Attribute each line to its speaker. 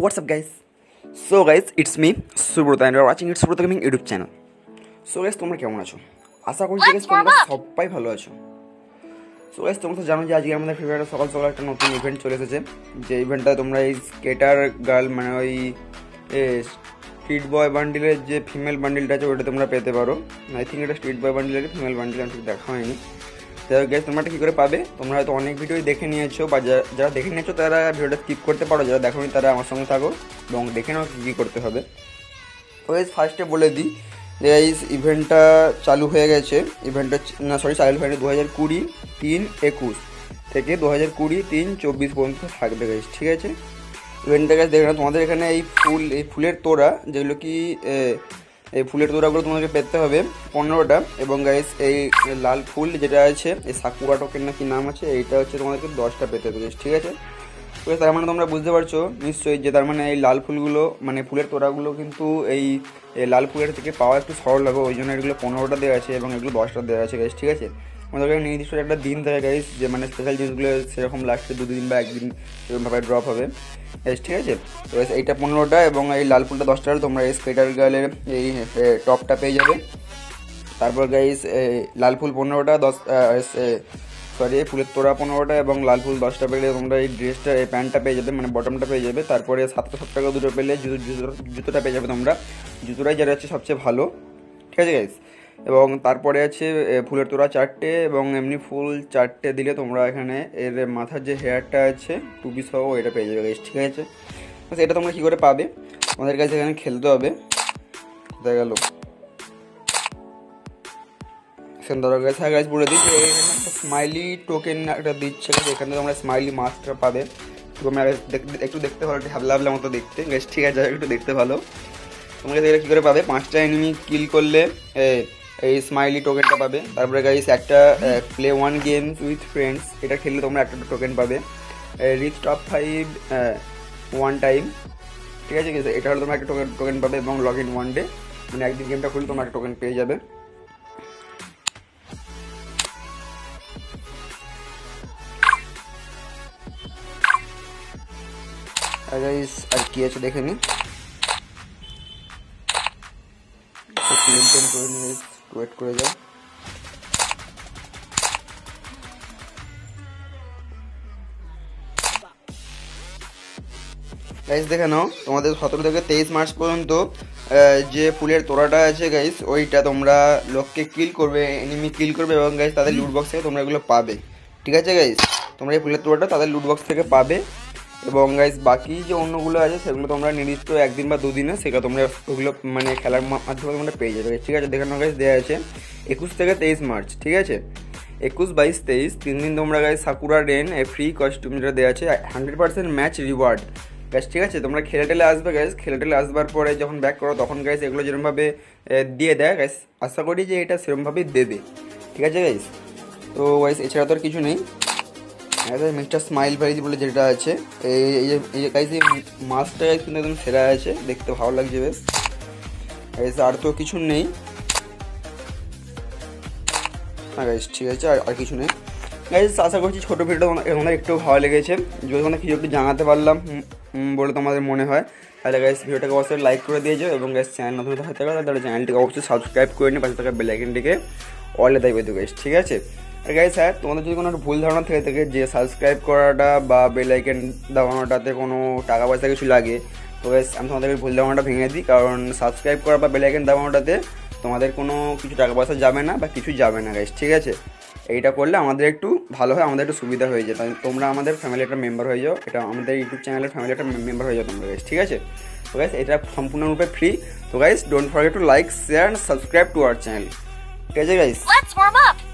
Speaker 1: What's up guys? So guys, it's me Subrata and you're watching It's Subrata Gaming YouTube channel. So guys, তোমরা কেমন আছো? আশা করি guys তোমরা সবাই ভালো আছো। So guys, তোমরা তো জানো যে আজকে আমাদের ফ্রি ফায়ারে সকাল সকাল একটা নতুন ইভেন্ট চলে এসেছে। যে ইভেন্টটা তোমরা এই স্কেটার গার্ল মানে ওই স্ট্রিট বয় বান্ডিলের যে ফিমেল বান্ডিলটা আছে ওটা তোমরা পেতে পারো। আই থিঙ্ক এটা স্ট্রিট বয় বান্ডিলের ফিমেল বান্ডিল আমি ঠিক দেখা হয়নি। তো গাইস তোমরা কী করে পাবে? তোমরা হয়তো অনেক ভিডিওই দেখে নিয়েছো বা যারা দেখে নিয়েছো তারা ভিডিওটা স্কিপ করতে পারো, যারা দেখোনি তারা আমার সঙ্গে থাকো এবং দেখে নাও কী করতে হবে। তো গাইস ফার্স্টে বলে দিই যে গাইস ইভেন্টটা চালু হয়ে গেছে। ইভেন্টটা চালু হয়নি 2020-3-21 থেকে 2020-3-24 পর্যন্ত থাকবে গাইস, ঠিক আছে? ইভেন্টটা গাইস দেখে নাও। তোমাদের এখানে এই ফুলের তোড়া যেগুলো কি এই ফুলের তোড়াগুলো তোমাদেরকে পেতে হবে 15টা, এবং গাইস এই লাল ফুল যেটা আছে এই সাকুরা টোকেন না কি নাম আছে এইটা হচ্ছে তোমাদেরকে 10টা পেতে হবে, ঠিক আছে? তো তার মানে তোমরা বুঝতে পারছো নিশ্চয়ই যে তার মানে এই লাল ফুলগুলো মানে ফুলের তোড়াগুলো কিন্তু এই লাল ফুলের থেকে পাওয়া একটু সরল হবে, ওই জন্য এগুলো 15টা দেওয়া আছে এবং এগুলো 10টা দেওয়া আছে গাইস, ঠিক আছে? আমাদের নির্দিষ্ট একটা দিন থাকে গাইস যে মানে স্পেশাল জিনিসগুলো সেরকম লাস্টে 2 দিন বা 1 দিন এরকমভাবে ড্রপ হবে গাইস, ঠিক আছে? তো এইটা 15টা এবং এই লাল ফুলটা 10টা তোমরা এই স্কেটার গার্লের এই টপটা পেয়ে যাবে। তারপর গাইস লাল ফুল 15টা ফুলের তোড়া 15টা এবং লাল ফুল 10টা পেলে তোমরা এই ড্রেসটা এই প্যান্টটা পেয়ে যাবে মানে বটমটা পেয়ে যাবে। তারপরে 7 টাকা দুটো পেলে জুতোটা পেয়ে যাবে তোমরা, জুতোটাই যেটা হচ্ছে সবচেয়ে ভালো, ঠিক আছে গাইস? এবং তারপরে আছে ফুলের তোড়া 4টে এবং এমনি ফুল 4টে দিলে তোমরা এখানে এর মাথার যে হেয়ারটা আছে টুপি সহ এটা পেয়ে যাবে গাইস, ঠিক আছে? এটা তোমরা কী করে পাবে? তোমাদের কাছে এখানে খেলতে হবে, দেখা গেল গাইস বলে দিই যে এখানে একটা স্মাইলি টোকেন একটা দিচ্ছে, এখানে তোমরা স্মাইলি মাস্কটা পাবে। তোমরা একটু দেখতে ভালো হাবলা হাবলা মতো দেখতে গাইস, ঠিক আছে? একটু দেখতে ভালো। তোমরা এখানে কী করে পাবে? 5টা এনিমি কিল করলে এই স্মাইলি টোকেনটা পাবে। তারপরে গাইস একটা প্লে 1 গেমস উইথ ফ্রেন্ডস এটা খেললে তোমরা একটা টোকেন পাবে। রিচ টপ 5 1 টাইম, ঠিক আছে? এটা হলে তোমরা একটা টোকেন পাবে এবং লগ ইন 1 ডে মানে একদিন গেমটা খুললে তোমরা একটা টোকেন পেয়ে যাবে। আর কি আছে দেখে নি, ওয়েট করে যাও। গাইস দেখে নাও তোমাদের 17 থেকে 23 মার্চ পর্যন্ত যে ফুলের তোড়াটা আছে গাইস ওইটা তোমরা লোককে কিল করবে, এনিমি কিল করবে এবং গাইস তাদের লুট বক্স থেকে তোমরা এগুলো পাবে, ঠিক আছে গাইস? তোমরা এই ফুলের তোড়াটা তাদের লুট বক্স থেকে পাবে এবং গাইস বাকি যে অন্যগুলো আছে সেগুলো তোমরা নির্দিষ্ট 1 দিন বা 2 দিনে সেটা তোমরা ওগুলো মানে খেলার মাধ্যমে তোমরা পেয়ে যাবে, ঠিক আছে? দেখে নাও গাইস দেওয়া আছে 21 থেকে 23 মার্চ, ঠিক আছে? 21, 22, 23 3 দিন তোমরা guys Sakura rain free costume যেটা দেওয়া আছে 100% ম্যাচ রিওয়ার্ড গাইস, ঠিক আছে? তোমরা খেলে টেলে আসবে গাইস, খেলে টেলে আসবার পরে যখন ব্যাক করো তখন গাইস এগুলো যেরকমভাবে দিয়ে দেয় গাইস আশা করি যে এটা সেরকমভাবেই দেবে, ঠিক আছে গাইস? তো গাইস এছাড়া তো আর কিছু নেই। মিস্টার স্মাইল ভাইজ বলে যেটা আছে এই যে গাইস এই মাস্কটা কিন্তু একদম সেরা আছে, দেখতে ভালো লাগছে বেশ গাইস। আর তো কিছু নেই, হ্যাঁ গাইস, ঠিক আছে? আর কিছু নেই গাইস। আশা করছি ছোটো ভিডিওটা তোমাদের একটু ভালো লেগেছে। যদি তোমাদের কিছু একটু জানাতে পারলাম বলে তোমাদের মনে হয় তাহলে গাইস ভিডিওটাকে অবশ্যই লাইক করে দিয়েছো এবং গাইস চ্যানেল নতুন হতে পারে তাহলে চ্যানেলটিকে অবশ্যই সাবস্ক্রাইব করে নিয়ে পাশে থাকা বেল আইকনটিকে অলে দাবিয়ে দেবো গাইস, ঠিক আছে? আর গাইস হ্যাঁ, তোমাদের যদি কোনো ভুল ধারণা থেকে থাকে যে সাবস্ক্রাইব করাটা বা বেল আইকন দাবানোটাতে কোনো টাকা পয়সা কিছু লাগে, তো গাইস আমি তোমাদেরকে ভুল ধারণাটা ভেঙে দিই। কারণ সাবস্ক্রাইব করা বা বেল আইকন দাবানোটাতে তোমাদের কোনো কিছু টাকা পয়সা যাবে না বা কিছু যাবে না গাইস, ঠিক আছে? এইটা করলে আমাদের একটু ভালো হয়, আমাদের একটু সুবিধা হয়ে যায়, তাই তোমরা আমাদের ফ্যামিলি একটা মেম্বার হয়ে যাও, এটা আমাদের ইউটিউব চ্যানেলের ফ্যামিলি একটা মেম্বার হয়ে যাও তোমরা গাইস, ঠিক আছে? তো গাইস এটা সম্পূর্ণরূপে ফ্রি। তো guys don't forget to like, share and subscribe to our channel, ঠিক আছে গাইস?